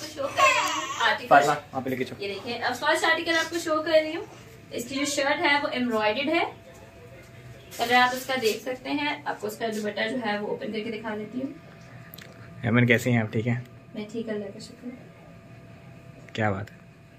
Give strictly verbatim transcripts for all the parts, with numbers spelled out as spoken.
Show कर रही हूँ आर्टिकल। ये देखिए, अब फर्स्ट आर्टिकल आपको शो कर रही हूँ। इसकी जो शर्ट है वो एम्ब्रॉयडर्ड है, कलर आप इसका देख सकते हैं। आपको उसका दुपट्टा जो है वो ओपन करके दिखा देती हूँ। हेमन कैसी हैं आप? ठीक है, मैं ठीक, अल्लाह का शुक्र। क्या बात है।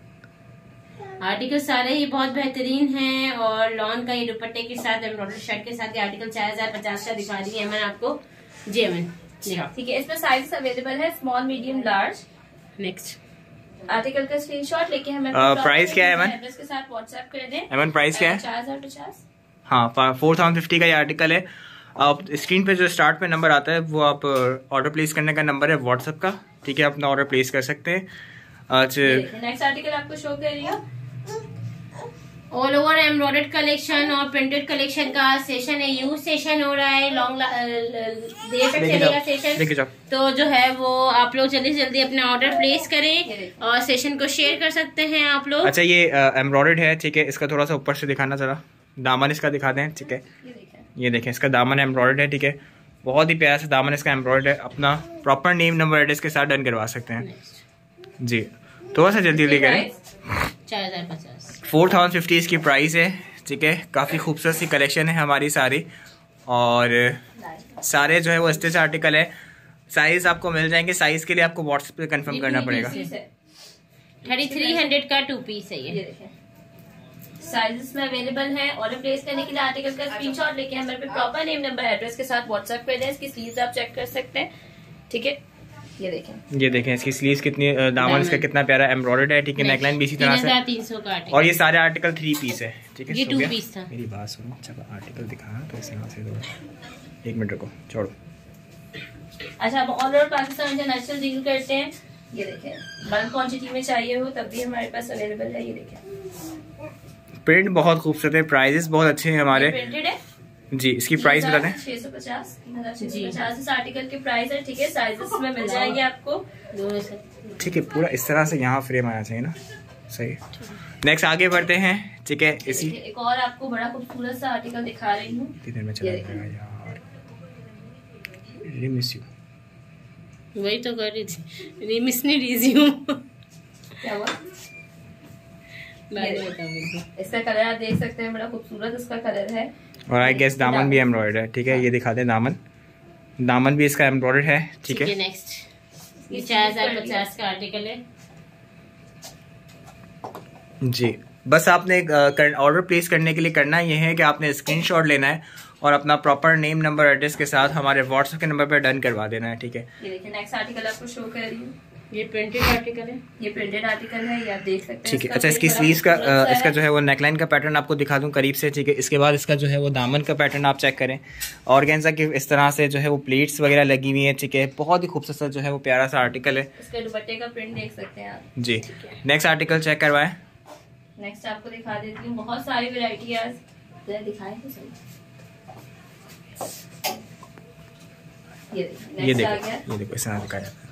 आर्टिकल सारे ही बहुत बेहतरीन हैं और लॉन का ये दुपट्टे के साथ एम्ब्रॉयडरी शर्ट के साथ ये आर्टिकल चार हजार पचास का दिखा रही है मैं आपको। जी अमन दिखाओ। ठीक है, इसमें साइज अवेलेबल है small, medium, large. Next article का स्क्रीनशॉट लेके हमें प्राइस क्या है अमन? एड्रेस के साथ व्हाट्सएप कर दें। अमन प्राइस क्या है? चार हजार पचास। हाँ, फोर थाउजेंड फिफ्टी का ये आर्टिकल है। आप स्क्रीन पे जो स्टार्ट में नंबर आता है वो आप ऑर्डर प्लेस करने का नंबर है व्हाट्सएप का। ठीक है, अपना ऑर्डर प्लेस कर सकते हैं। आज नेक्स्ट आर्टिकल आपको शो कर रही हूँ। ऑल ओवर एम्ब्रॉयडर्ड कलेक्शन और प्रिंटेड कलेक्शन का सेशन है। यू सेशन हो रहा है, लॉन्ग देर तक चलेगा सेशन। तो जो है वो आप लोग जल्दी से जल्दी अपना ऑर्डर प्लेस करें और सेशन को शेयर कर सकते हैं आप लोग। अच्छा, ये एम्ब्रॉयडर्ड है। ठीक है, इसका थोड़ा सा ऊपर से दिखाना जरा, दामन इसका दिखा दें। ठीक है, ये देखें, इसका दामन एम्ब्रॉयडर्ड है। ठीक है, बहुत ही प्यारा सा दामन इसका एम्ब्रॉयडर्ड है। अपना प्रॉपर नेम नंबर एड्रेस के साथ डन करवा सकते हैं जी। थोड़ा सा जल्दी जल्दी करें। चार हजार पचास फोर थाउजेंड फिफ्टी इसकी प्राइस है। ठीक है, काफ़ी खूबसूरत सी कलेक्शन है हमारी सारी, और सारे जो है वो स्टिच आर्टिकल है। साइज आपको मिल जाएंगे। साइज के लिए आपको व्हाट्सएप पे कंफर्म करना पड़ेगा। थर्टी थ्री हंड्रेड का टू पीस है ये। साइजेस में अवेलेबल है। ऑर्डर प्लेस करने के लिए आर्टिकल का स्क्रीनशॉट लेके हमारे पे प्रॉपर नेम नंबर एड्रेस के साथ व्हाट्सएप कर दें। इसकी स्लीव्स आप चेक कर सकते हैं। ठीक है, ये देखें, ये देखें इसकी स्लीव्स कितनी, दामन इसका कितना प्यारा एम्ब्रॉयडर्ड है। ठीक है, नेकलाइन भी इसी तरह से। तीन सौ का और ये सारे आर्टिकल थ्री पीस है। ठीक है, ये टू पीस था। मेरी बात सुनो, जब आर्टिकल दिखा तो इस तरह से दो, एक मिनट रुको, छोड़ो। अच्छा, अब all over Pakistan international deal करते हैं। ये देखें, बल्क क्वांटिटी में चाहिए हो तब भी हमारे पास अवेलेबल है। ये देखें, प्रिंट बहुत खूबसूरत है, प्राइजेस बहुत अच्छे हैं हमारे। प्रिंटेड है जी। इसकी प्राइस बता दें। छह सौ पचास इस आर्टिकल की प्राइस है। ठीक है, साइजेस में मिल जाएंगे आपको। ठीक है, पूरा इस तरह से यहाँ फ्रेम आना चाहिए ना। सही है, नेक्स्ट आगे बढ़ते हैं। ठीक है, इसी एक और आपको बड़ा खूबसूरत सा आर्टिकल दिखा रही हूँ। कितनी देर में चला जाएगा यार, रियली मिस यू। वही तो कर रही थी, मिस नहीं रीजी हूँ। क्या हुआ? इसका कलर आप देख सकते हैं, बड़ा खूबसूरत इसका कलर है। और आई गेस दामन भी एम्ब्रॉयडर्ड है। ठीक है, ये दिखा दे दामन, दामन भी इसका एम्ब्रॉयडर्ड है। ठीक है, नेक्स्ट ये चार हजार पचास का आर्टिकल है जी। बस आपने ऑर्डर प्लेस करने के लिए करना ये है कि आपने स्क्रीनशॉट लेना है और अपना प्रॉपर नेम नंबर एड्रेस के साथ हमारे व्हाट्सएप के नंबर पर डन करवा देना है। ठीक है, ये देखिए, नेक्स्ट आर्टिकल आपको शो कर रही हूँ। ये प्रिंटेड आर्टिकल है। ये प्रिंटेड आर्टिकल है, ये आप देख सकते हैं। ठीक है, अच्छा, इसकी स्लीव्स का आ, इसका जो है वो नेकलाइन का पैटर्न आपको दिखा दूं करीब से। ठीक है, इसके बाद इसका जो है वो दामन का पैटर्न आप चेक करें। ऑर्गेन्जा की इस तरह से जो है वो प्लेट्स वगैरह लगी हुई है। ठीक है, बहुत ही खूबसूरत जो है वो प्यारा सा आर्टिकल है। इसके दुपट्टे का प्रिंट देख सकते हैं आप जी। नेक्स्ट आर्टिकल चेक करवाएं। नेक्स्ट आपको दिखा देती हूँ, बहुत सारी वेरायटी आज दिखाएं तो सही। ये देखो, ये देखो, ये देखो इस तरह दिखाया जाता है।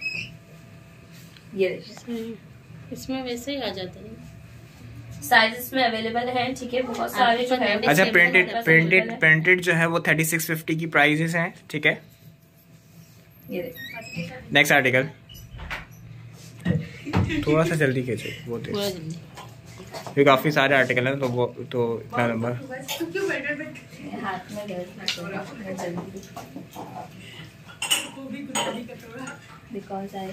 ये देखिए, इसमें वैसे ही आ जाता है। साइजेस में अवेलेबल है। ठीक है, बहुत सारे जो है। अच्छा, प्रिंटेड प्रिंटेड प्रिंटेड जो है वो थर्टी सिक्स फिफ्टी की प्राइजेस हैं। ठीक है, ये देखिए, नेक्स्ट आर्टिकल थोड़ा सा जल्दी कीजिए, वो देखिए, ये काफी सारे आर्टिकल हैं तो वो तो इतना नंबर हाथ में बिकॉज आई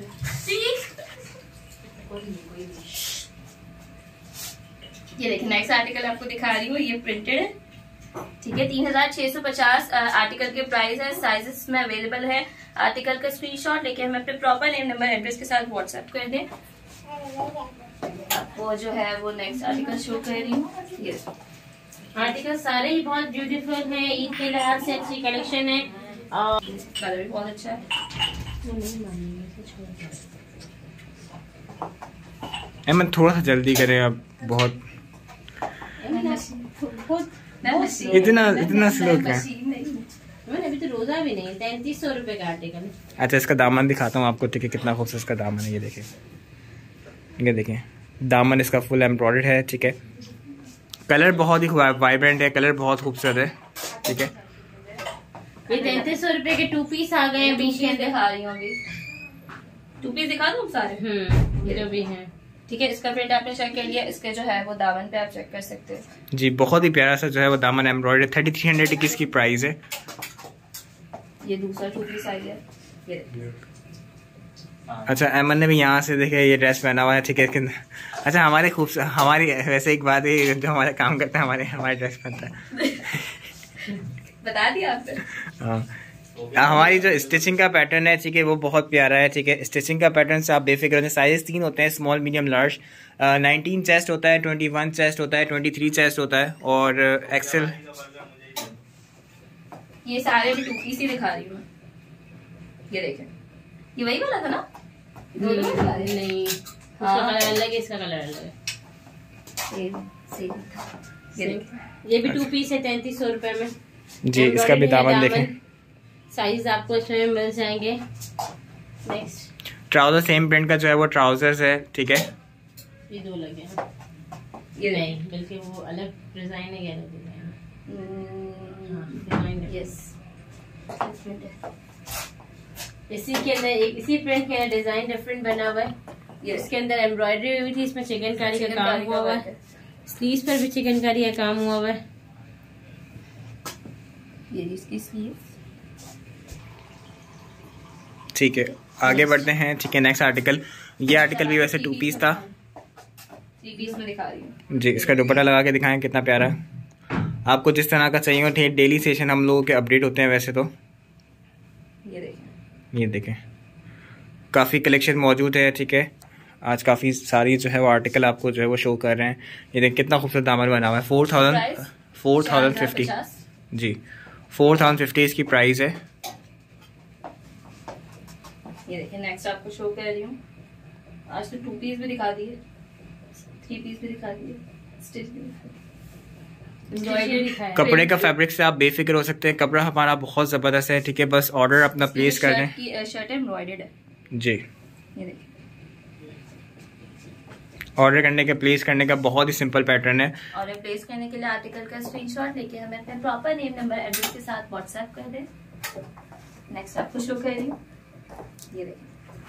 ये देखिए, नेक्स्ट आर्टिकल आपको दिखा रही हूँ। ये प्रिंटेड है। ठीक है, तीन हजार छह सौ पचास आर्टिकल के प्राइस है। साइजेस में अवेलेबल है। आर्टिकल का स्क्रीनशॉट लेके हमें अपने प्रॉपर नेम नंबर एड्रेस के साथ व्हाट्सएप कर दें। वो जो है वो नेक्स्ट आर्टिकल शो कर रही हूँ। ये आर्टिकल सारे ही बहुत ब्यूटीफुल हैं, ईद के लिहाज से अच्छी कलेक्शन है और कलर भी बहुत अच्छा है। एमन थोड़ा सा जल्दी करें, अब बहुत इतना इतना स्लो क्या? अभी तो रोजा भी नहीं, तैंतीस सौ रुपए का आर्टिकल। अच्छा, इसका दामन दिखाता हूँ आपको। ठीक है, कितना खूबसूरत इसका दामन है। ये देखें, ये देखें, दामन इसका फुल एम्ब्रॉयडर्ड है। ठीक है, कलर बहुत ही वाइब्रेंट है, कलर बहुत खूबसूरत है। ठीक है, ये तैंतीस सौ रुपए के टू पीस आ गए हैं। बीच के अंदर दिखा रही हूँ अभी। टू पीस दिखा दूँ सारे? हम्म, ये जो भी है ठीक है। इसका प्रिंट आपने चेक कर लिया, इसके जो है वो दामन पे आप चेक कर सकते हो जी। बहुत ही प्यारा सा जो है वो दामन एम्ब्रॉयडरी, थर्टी थ्री हंड्रेड की इसकी प्राइस है। ये दूसरा टू पीस आ गया। ये अच्छा, एमन ने भी यहाँ से देखे ये ड्रेस पहना हुआ है, ठीक है। अच्छा, हमारे खूब हमारी वैसे एक बात है, जो हमारे काम करता है हमारे हमारे ड्रेस पहनता है बता दिया आपने। हाँ, हमारी जो स्टिचिंग का पैटर्न है, ठीक है, वो बहुत प्यारा है, ठीक है। स्टिचिंग का पैटर्न से आप बेफिक्र होते हैं। साइज तीन होते हैं, small medium large. Nineteen chest होता है, ट्वेंटी वन चेस्ट होता है, ट्वेंटी थ्री चेस्ट होता है और एक्सेल। ये सारे भी टू पीस ही दिखा रही हूँ। ये देखें, ये वही वाला था ना? नहीं, नहीं, उसका कलर अलग है, इसका कलर अलग है। सेम सेम था। ये देखें, ये भी टू पीस है तैंतीस सौ रुपए में जी। इसका भी दामन देखें, साइज आपको इसमें मिल जाएंगे। नेक्स्ट ट्राउजर सेम प्रिंट का जो है वो ट्राउजर्स है, ठीक है। ये दो लगे हैं, ये नहीं बल्कि वो अलग डिजाइन है, येलो डिजाइन है। यस, इसी के अंदर एक इसी प्रिंट के अंदर डिजाइन डिफरेंट बना हुआ है। इसके अंदर एम्ब्रॉयडरी हुई थी, इसमें चिकनकारी का काम हुआ हुआ है। स्लीव्स पर भी चिकनकारी का काम हुआ हुआ है। ये इसकी स्लीव, ठीक है। आगे बढ़ते हैं, ठीक है। नेक्स्ट आर्टिकल, ये आर्टिकल भी वैसे टू पीस था, थ्री पीस में दिखा रही हूँ जी। इसका दुपट्टा लगा के दिखाएं कितना प्यारा है। आपको जिस तरह का चाहिए हो, ठीक। डेली सेशन हम लोगों के अपडेट होते हैं वैसे तो। ये देखें, ये देखें, काफ़ी कलेक्शन मौजूद है, ठीक है। आज काफ़ी सारी जो है वो आर्टिकल आपको जो है वो शो कर रहे हैं। ये देखें कितना खूबसूरत दामन बना हुआ है। Four thousand four thousand fifty जी, फोर थाउजेंड फिफ्टी इसकी प्राइस है। ये देखिए, नेक्स्ट आपको शो कर रही हूँ। आज तो टू पीस भी दिखा दिए, थ्री पीस भी दिखा दिए, स्टिच भी दिखा दिए। कपड़े का फैब्रिक से आप बेफिक्र हो सकते हैं। कपड़ा हमारा बहुत ज़बरदस्त है, ठीक है। बस ऑर्डर अपना प्लेस कर दें। शर्ट एम्ब्रॉयडर्ड है जी। ये देखिए, ऑर्डर करने के प्लेस करने का बहुत ही सिंपल पैटर्न है। ऑर्डर प्लेस करने के लिए आर्टिकल का स्क्रीनशॉट लेके हमें अपने प्रॉपर नेम नंबर एड्रेस के साथ व्हाट्सएप कर दें। नेक्स्ट आपको शो कर रही हूँ। ये देखिए,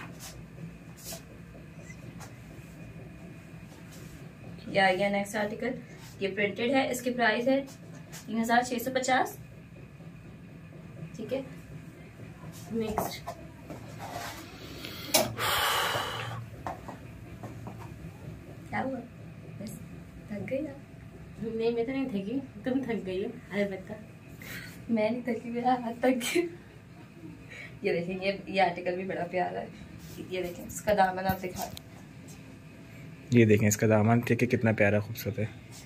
ये आ गया नेक्स्ट आर्टिकल। ये प्रिंटेड है, इसकी प्राइस है तीन हजार छह सौ पचास, ठीक है। नेक्स्ट क्या हुआ, बस थक गई ना? नहीं, मैं तो नहीं थकी, तुम थक गई हो। अरे बता, मैं नहीं थकी, मेरा हाथ थक गया। ये देखें, ये ये आर्टिकल भी बड़ा प्यारा है। ये देखें, इसका दामन आप दिखा रहे, ये देखें इसका दामन, ठीक है, कितना प्यारा खूबसूरत है।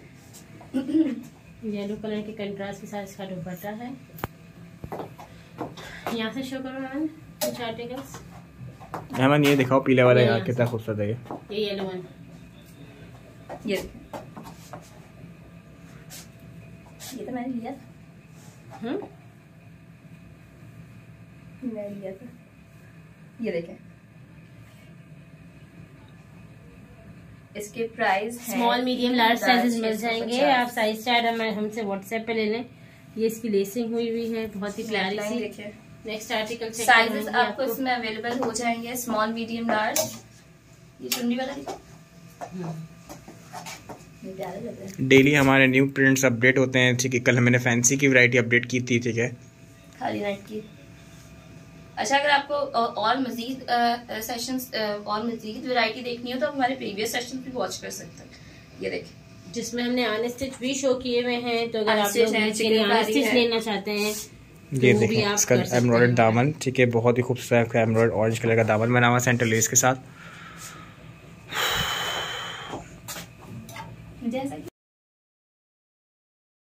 येलो कलर के कंट्रास्ट के साथ इसका दुपट्टा है। यहाँ से शो करो मैम कुछ आर्टिकल्स। अमन ये दिखाओ पीले वाला, यार कितना खूबसूरत है ये। ये येलो वन, ये ये तो मैंने लिया था। हम्म, मैं लिया था। ये देखें, इसके price small medium large sizes मिल जाएंगे। आप साइज चार्ट हम हमसे व्हाट्सएप पे ले लें। ये इसकी लेसिंग हुई हुई है, बहुत ही प्यारी सी। देखिए, नेक्स्ट आर्टिकल साइजेस आपको इसमें अवेलेबल हो जाएंगे, स्मॉल मीडियम लार्ज। ये चुन्नी वाला देखो, प्यारा लग रहा है। डेली हमारे न्यू प्रिंट्स अपडेट होते हैं, ठीक है। कल मैंने फैंसी की वैरायटी अपडेट की थी, ठीक है, खाली नाइट की। अच्छा, अगर आपको और मजीद सेशंस और मजीद वैरायटी देखनी हो तो आप हमारे प्रीवियस सेशन भी वॉच कर सकते हैं। ये देखिए, जिसमें हमने अनस्टिच भी शो किए हुए हैं, तो अगर आप लोग अनस्टिच लेना चाहते हैं तो ये वो भी देखें आप इसका कर सकते एम्ब्रॉयडर्ड हैं। दामन, ठीक है, बहुत ही खूबसूरत एम्ब्रॉयडर्ड ऑरेंज कलर का दामन बना हुआ सेंटर लेस के साथ। जैसा